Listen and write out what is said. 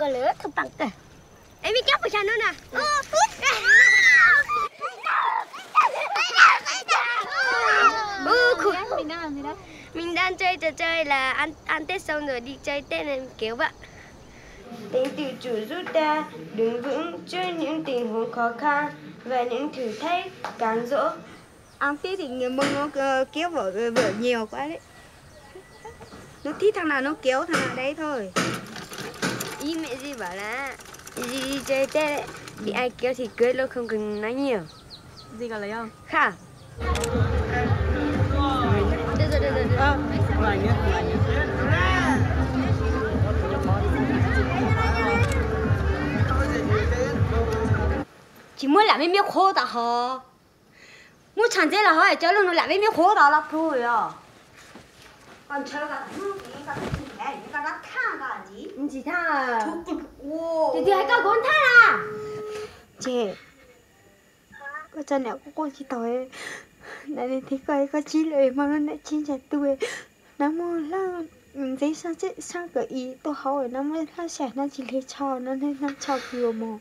có lửa thằng bằng kìa. Em biết kéo phải sao nữa nè. Mình đang làm gì đấy? Mình đang chơi trò chơi là ăn Tết xong rồi đi chơi Tết nên kéo bạn. Tình tự chủ rút ra, đứng vững trước những tình huống khó khăn và những thử thách cám dỗ. Ăn Tết thì người Mông nó kéo vợ nhiều quá đấy. Nó thích thằng nào nó kéo thằng nào đấy thôi. Ý mẹ gì bảo là đi chơi Tết đấy, thì ai kéo thì cưới luôn, không cần nói nhiều. Gì cả lấy không? Khả. Được. Chỉ muốn làm mấy miếng khô ta hả? Muốn chẳng dễ là hỏi cho luôn nó làm mấy miếng khô ta là thôi à. Còn chơi cả cái nó thang cả gì? Chị thang à? Thì hai con con thang à? Chị có chân nào cô chỉ tối này thì coi có chi lời mà nó lại chi chặt tôi nó mua là giấy sao chết sao cái ý tôi hỏi nó mới là sẽ nó chỉ lấy trò nó nên nó trò nhiều mà